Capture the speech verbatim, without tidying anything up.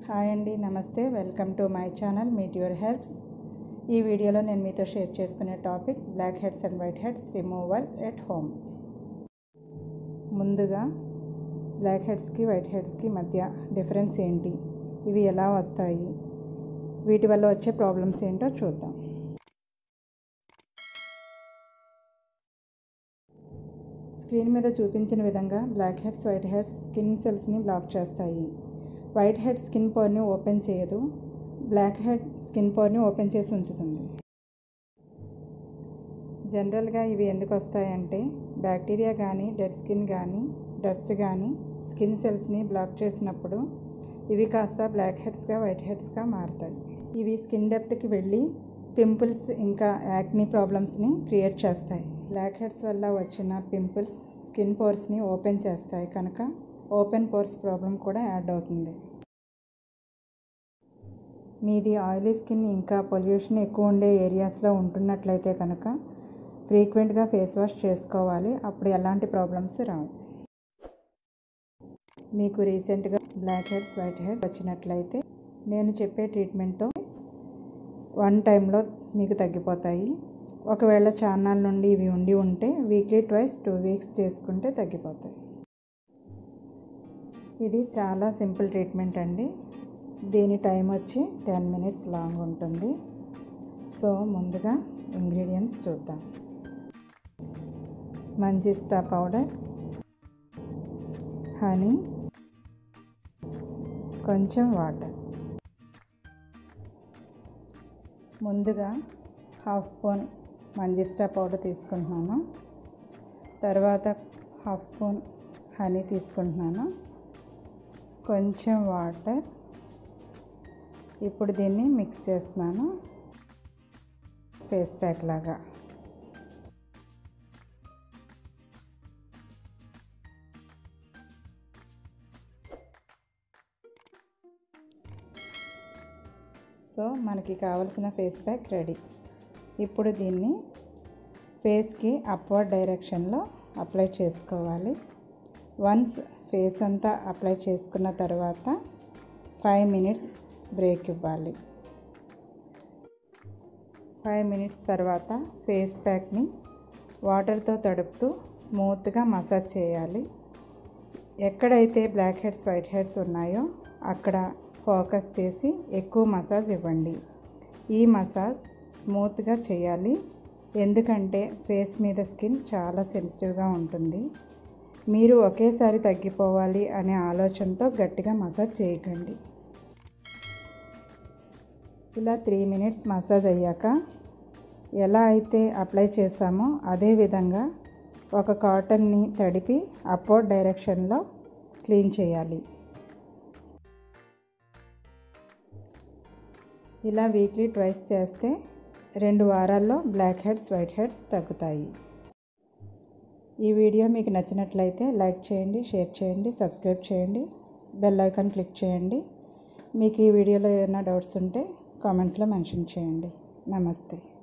Hi అండి, నమస్తే. Welcome to my channel meet your herbs. ఈ వీడియోలో నేను మీతో షేర్ చేసుకునే topic blackheads and whiteheads removal at home. ముందుగా బ్లాక్ హెడ్స్కి వైట్ హెడ్స్కి మధ్య డిఫరెన్స్ ఏంటి, ఇవి ఎలా వస్తాయి, వీటి వల్ల వచ్చే ప్రాబ్లమ్స్ ఏంటో చూద్దాం. స్క్రీన్ మీద చూపించిన విధంగా blackheads whiteheads skin సెల్స్ని బ్లాక్ చేస్తాయి. వైట్ హెడ్ స్కిన్ పోర్ని ఓపెన్ చేయదు, బ్లాక్ హెడ్ స్కిన్ పోర్ని ఓపెన్ చేసి ఉంచుతుంది. జనరల్గా ఇవి ఎందుకు వస్తాయంటే బ్యాక్టీరియా కానీ డెడ్ స్కిన్ కానీ డస్ట్ కానీ స్కిన్ సెల్స్ని బ్లాక్ చేసినప్పుడు ఇవి కాస్త బ్లాక్ హెడ్స్గా వైట్ హెడ్స్గా మారుతాయి. ఇవి స్కిన్ డెప్త్కి వెళ్ళి పింపుల్స్ ఇంకా యాక్నీ ప్రాబ్లమ్స్ని క్రియేట్ చేస్తాయి. బ్లాక్ హెడ్స్ వల్ల వచ్చిన పింపుల్స్ స్కిన్ పోర్స్ని ఓపెన్ చేస్తాయి కనుక ఓపెన్ పోర్స్ ప్రాబ్లం కూడా యాడ్ అవుతుంది. మీది ఆయిలీ స్కిన్ ఇంకా పొల్యూషన్ ఎక్కువ ఉండే ఏరియాస్లో ఉంటున్నట్లయితే కనుక ఫ్రీక్వెంట్గా ఫేస్ వాష్ చేసుకోవాలి, అప్పుడు ఎలాంటి ప్రాబ్లమ్స్ రావు. మీకు రీసెంట్గా బ్లాక్ హెడ్స్ వైట్ హెడ్స్ వచ్చినట్లయితే నేను చెప్పే ట్రీట్మెంట్తో వన్ టైంలో మీకు తగ్గిపోతాయి. ఒకవేళ చాన్నాళ్ళ నుండి ఇవి ఉండి ఉంటే వీక్లీ ట్వైస్ టూ వీక్స్ చేసుకుంటే తగ్గిపోతాయి. ఇది చాలా సింపుల్ ట్రీట్మెంట్ అండి. దీని టైం వచ్చి టెన్ మినిట్స్ లాంగ్ ఉంటుంది. సో ముందుగా ఇంగ్రీడియంట్స్ చూద్దాం. మంజిస్టా పౌడర్, హనీ, కొంచెం వాటర్. ముందుగా హాఫ్ స్పూన్ మంజిస్టా పౌడర్ తీసుకుంటున్నాను, తర్వాత హాఫ్ స్పూన్ హనీ తీసుకుంటున్నాను, కొంచెం వాటర్. ఇప్పుడు దీన్ని మిక్స్ చేస్తున్నాను ఫేస్ ప్యాక్ లాగా. సో మనకి కావలసిన ఫేస్ ప్యాక్ రెడీ. ఇప్పుడు దీన్ని ఫేస్కి అప్వర్డ్ డైరెక్షన్లో అప్లై చేసుకోవాలి. వన్స్ ఫేస్ అంతా అప్లై చేసుకున్న తర్వాత ఫైవ్ మినిట్స్ బ్రేక్ ఇవ్వాలి. ఫైవ్ మినిట్స్ తర్వాత ఫేస్ ప్యాక్ని వాటర్తో తడుపుతూ స్మూత్గా మసాజ్ చేయాలి. ఎక్కడైతే బ్లాక్ హెడ్స్ వైట్ హెడ్స్ ఉన్నాయో అక్కడ ఫోకస్ చేసి ఎక్కువ మసాజ్ ఇవ్వండి. ఈ మసాజ్ స్మూత్గా చేయాలి, ఎందుకంటే ఫేస్ మీద స్కిన్ చాలా సెన్సిటివ్గా ఉంటుంది. మీరు ఒకేసారి తగ్గిపోవాలి అనే ఆలోచనతో గట్టిగా మసాజ్ చేయకండి. ఇలా త్రీ మినిట్స్ మసాజ్ అయ్యాక ఎలా అయితే అప్లై చేసామో అదే విధంగా ఒక కాటన్ని తడిపి అప్వర్డ్ డైరెక్షన్లో క్లీన్ చేయాలి. ఇలా వీక్లీ ట్వైస్ చేస్తే రెండు వారాల్లో బ్లాక్ హెడ్స్ వైట్ హెడ్స్ తగ్గుతాయి. ఈ వీడియో మీకు నచ్చినట్లయితే లైక్ చేయండి, షేర్ చేయండి, సబ్స్క్రైబ్ చేయండి, బెల్ ఐకాన్ క్లిక్ చేయండి. మీకు ఈ వీడియోలో ఏమైనా డౌట్స్ ఉంటే కామెంట్స్లో మెన్షన్ చేయండి. నమస్తే.